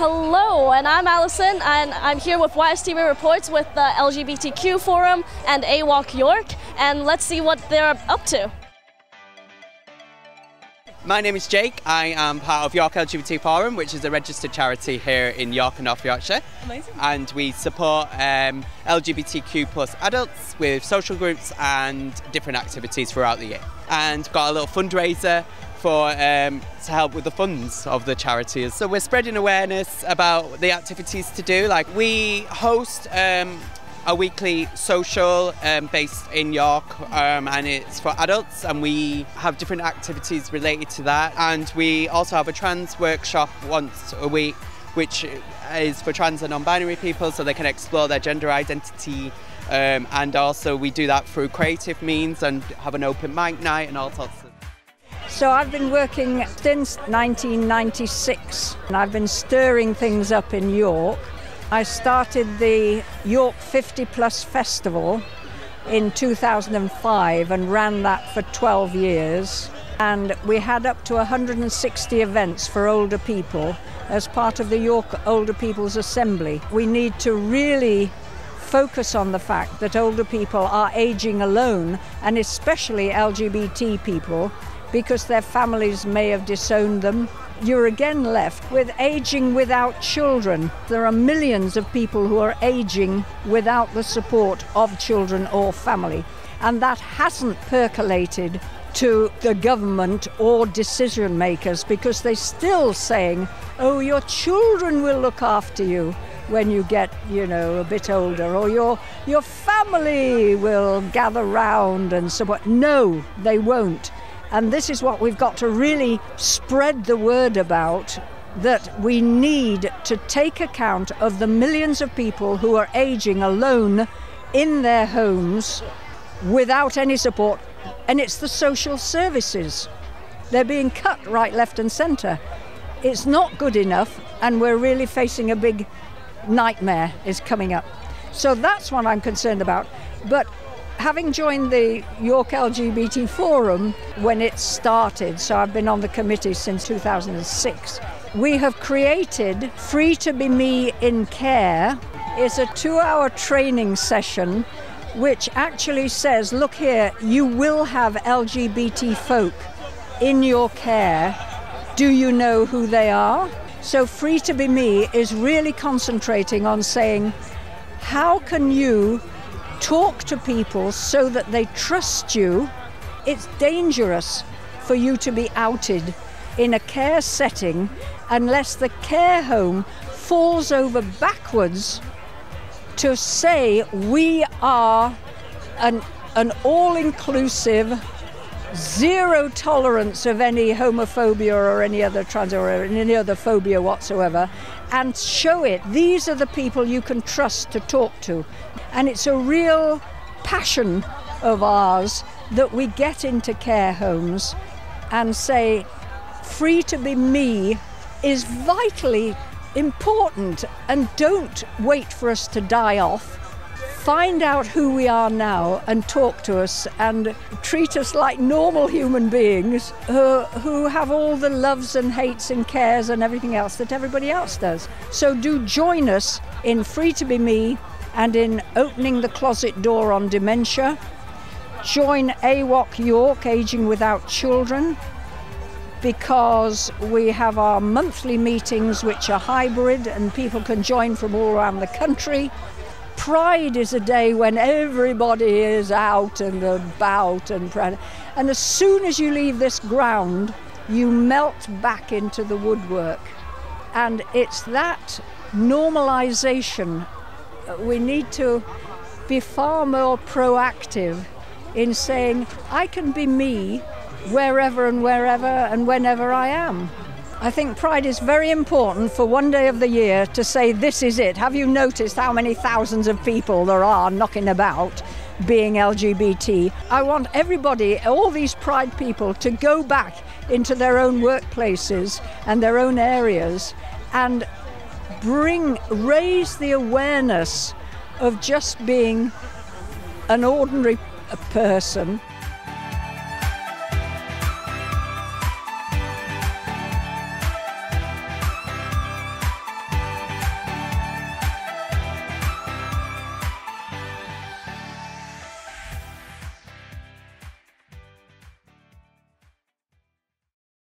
Hello, and I'm Allison, and I'm here with YSTV Reports with the LGBTQ Forum and AWOC York, and let's see what they're up to. My name is Jake. I am part of York LGBT Forum, which is a registered charity here in York and North Yorkshire. Amazing. And we support LGBTQ plus adults with social groups and different activities throughout the year. And got a little fundraiser for to help with the funds of the charities. So we're spreading awareness about the activities to do. Like, we host a weekly social based in York, and it's for adults, and we have different activities related to that. And we also have a trans workshop once a week, which is for trans and non-binary people, so they can explore their gender identity. And also we do that through creative means and have an open mic night and all sorts of. So I've been working since 1996, and I've been stirring things up in York. I started the York 50 Plus Festival in 2005 and ran that for 12 years. And we had up to 160 events for older people as part of the York Older People's Assembly. We need to really focus on the fact that older people are aging alone, and especially LGBT people, because their families may have disowned them. You're again left with aging without children. There are millions of people who are aging without the support of children or family, and that hasn't percolated to the government or decision makers, because they're still saying, oh, your children will look after you when you get, a bit older, or your family will gather round and support. No, they won't. And this is what we've got to really spread the word about, that we need to take account of the millions of people who are aging alone in their homes without any support. And it's the social services. They're being cut right, left and centre. It's not good enough, and we're really facing a big nightmare is coming up. So that's what I'm concerned about. But having joined the York LGBT Forum when it started, so I've been on the committee since 2006, we have created Free to Be Me in Care. It's a 2-hour training session which actually says, look here, you will have LGBT folk in your care. Do you know who they are? So Free to Be Me is really concentrating on saying, how can you talk to people so that they trust you? It's dangerous for you to be outed in a care setting unless the care home falls over backwards to say we are an all-inclusive, zero tolerance of any homophobia or any other trans or any other phobia whatsoever, and show it. These are the people you can trust to talk to. And it's a real passion of ours that we get into care homes and say, Free to Be Me is vitally important, and don't wait for us to die off. Find out who we are now and talk to us and treat us like normal human beings who have all the loves and hates and cares and everything else that everybody else does. So do join us in Free to Be Me and in opening the closet door on dementia. Join AWOC York, Aging Without Children, because we have our monthly meetings which are hybrid and people can join from all around the country. Pride is a day when everybody is out and about and as soon as you leave this ground, you melt back into the woodwork. And it's that normalization. We need to be far more proactive in saying, I can be me wherever and whenever I am. I think Pride is very important for one day of the year to say, this is it. Have you noticed how many thousands of people there are knocking about being LGBT? I want everybody, all these Pride people, to go back into their own workplaces and their own areas and raise the awareness of just being an ordinary person